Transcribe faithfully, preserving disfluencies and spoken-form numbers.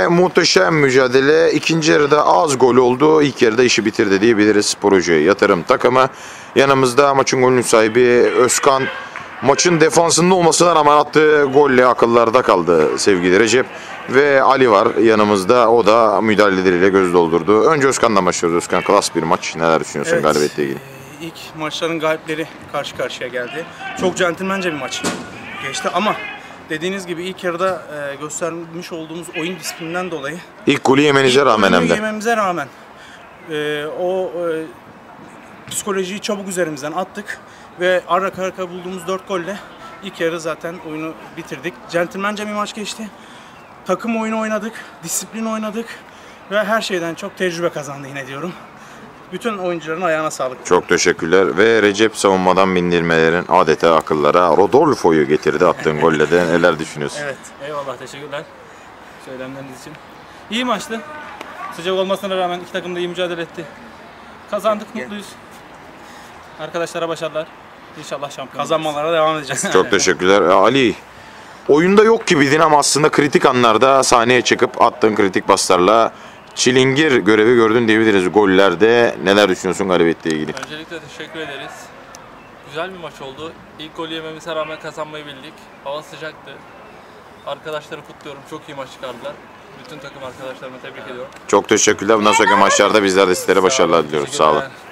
muhteşem mücadele. İkinci yarıda az gol oldu. İlk yarıda işi bitirdi diyebiliriz Proje Yatırım takımı. Yanımızda maçın golünün sahibi Özkan. Maçın defansında olmasına rağmen attığı golle akıllarda kaldı sevgili Recep. Ve Ali var yanımızda. O da müdahaleleriyle göz doldurdu. Önce Özkan'dan başlıyoruz. Özkan, klas bir maç. Neler düşünüyorsun evet, galibiyetle ilgili? İlk maçların galipleri karşı karşıya geldi. Çok centilmence bir maç geçti ama dediğiniz gibi ilk yarıda e, göstermiş olduğumuz oyun disiplininden dolayı İlk golü yemenize rağmen hem de. yememize rağmen e, o e, psikolojiyi çabuk üzerimizden attık ve arka arka bulduğumuz dört golle ilk yarı zaten oyunu bitirdik. Centilmence bir maç geçti. Takım oyunu oynadık, disiplin oynadık ve her şeyden çok tecrübe kazandı yine diyorum. Bütün oyuncuların ayağına sağlık. Çok teşekkürler. Ve Recep savunmadan bindirmelerin adeta akıllara Rodolfo'yu getirdi attığın golle de. Neler düşünüyorsun? Evet, eyvallah, teşekkürler söylemleriniz için. İyi maçtı. Sıcak olmasına rağmen iki takım da iyi mücadele etti. Kazandık, mutluyuz. Arkadaşlara başarılar. İnşallah şampiyon Kazanmalara devam edeceğiz. Çok teşekkürler. Ali, oyunda yok gibiydin ama aslında kritik anlarda sahneye çıkıp attığın kritik paslarla çilingir görevi gördün diyebiliriz gollerde. Neler düşünüyorsun galibiyetle ilgili? Öncelikle teşekkür ederiz. Güzel bir maç oldu. İlk golü yememize rağmen kazanmayı bildik. Hava sıcaktı. Arkadaşları kutluyorum. Çok iyi maç çıkardılar. Bütün takım arkadaşlarıma tebrik ediyorum. Çok teşekkürler. Bundan sonraki maçlarda bizler de sizlere başarılar diliyoruz. Sağ olun.